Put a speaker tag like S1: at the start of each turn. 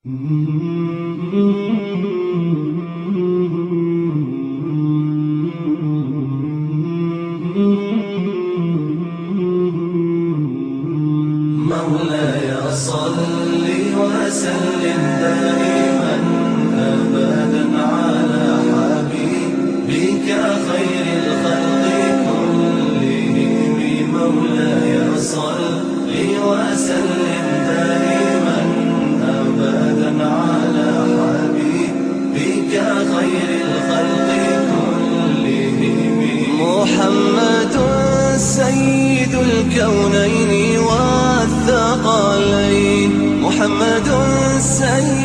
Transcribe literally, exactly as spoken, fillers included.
S1: مولاي صل وسلم دائما أبدا على حبيبك خير الخلق كلهم. مولاي صل وسلم دائما أبدا على حبيبك خير الخلق كلهم. محمد سيد الكونين والثقلين، محمد سيد